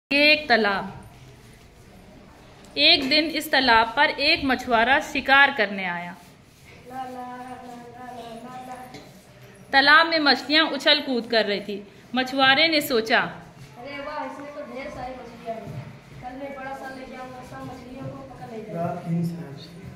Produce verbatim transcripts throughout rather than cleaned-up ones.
ये एक तालाब। एक दिन इस तालाब पर एक मछुआरा शिकार करने आया। तालाब में मछलियां उछल कूद कर रही थी। मछुआरे ने सोचा, अरे वाह, इसमें तो ढेर सारी मछलियां हैं। कल मैं बड़ा सा लेके आऊंगा, सब मछलियों को पकड़ ले जाऊंगा।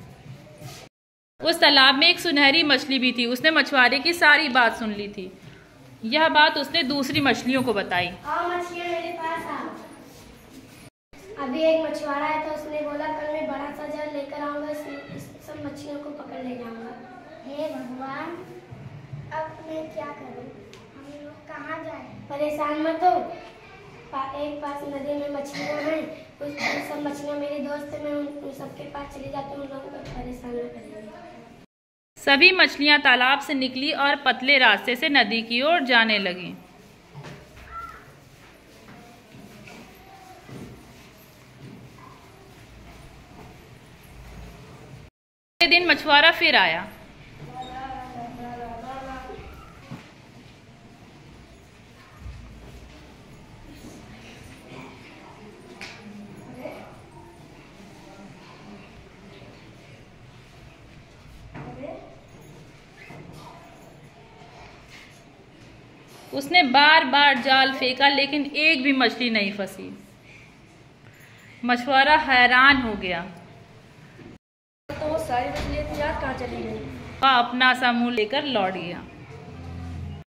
उस तालाब में एक सुनहरी मछली भी थी। उसने मछुआरे की सारी बात सुन ली थी। यह बात उसने दूसरी मछलियों को बताई। आओ मछलियां मेरे पास आओ। अभी एक मछुआरा है तो उसने बोला कल मैं बड़ा सा जाल लेकर आऊंगा, इस सब मछलियों को पकड़ ले जाऊंगा। हे भगवान, अब मैं क्या करूं? हम लोग कहाँ जाएं? परेशान मत हो, पा, एक पास नदी में मछलियां हैं, उस सब मछलियां मेरी दोस्त है, मैं उन सबके पास चली जाती हूँ, उन लोगों को परेशान न करेंगे। सभी मछलियां तालाब से निकली और पतले रास्ते से नदी की ओर जाने लगी। अगले दिन मछुआरा फिर आया। उसने बार बार जाल फेंका लेकिन एक भी मछली नहीं फंसी। मछुआरा हैरान हो गया। तो वो सारी मछलियां यार कहाँ चली गई? वह अपना सा मुंह लेकर लौट गया।